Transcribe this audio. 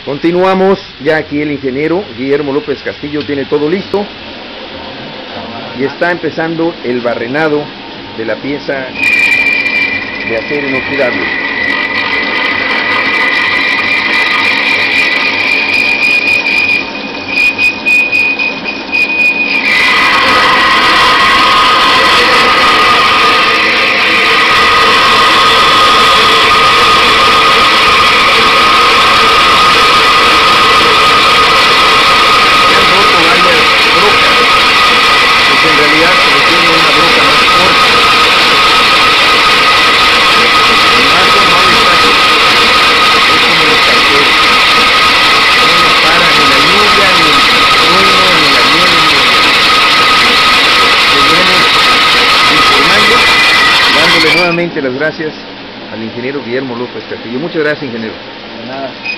Continuamos, ya aquí el ingeniero Guillermo López Castillo tiene todo listo y está empezando el barrenado de la pieza de acero inoxidable. Nuevamente las gracias al ingeniero Guillermo López Castillo. Muchas gracias, ingeniero. De nada.